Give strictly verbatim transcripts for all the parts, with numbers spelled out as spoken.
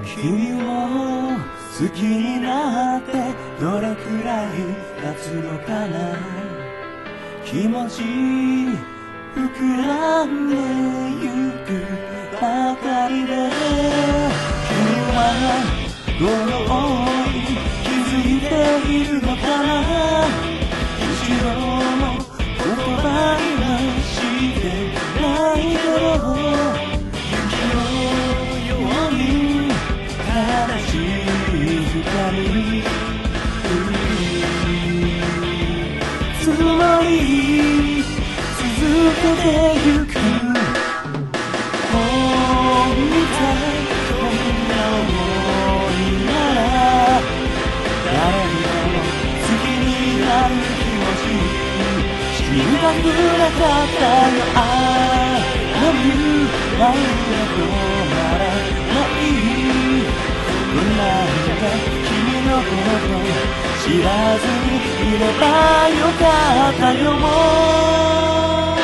君も好きになってどれくらい経つのかな。気持ち膨らんでゆくばかりで、君はどのように気づいているのかな。一度も言葉にはしてないけど、雪のように悲しい光つまり続けてゆく。本当こんな想いなら誰にも好きになる気持ち知りたくなかったよ。I love you なんて止まらないことなんて君のこと知らずにいればよかったよ。もう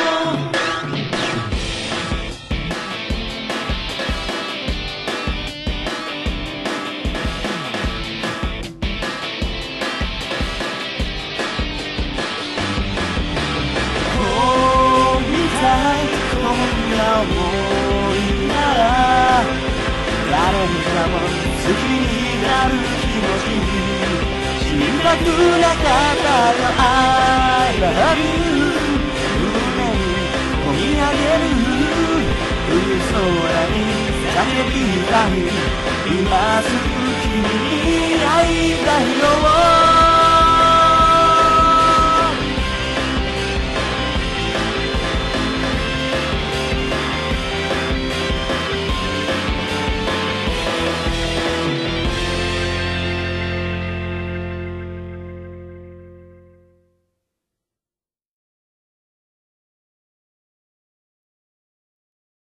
こんな想いなら誰にかも好きになる気持ち知りたくなかったよ。I love you 胸に込み上げる冬空に叫びたい。今すぐ君に会いたいよ。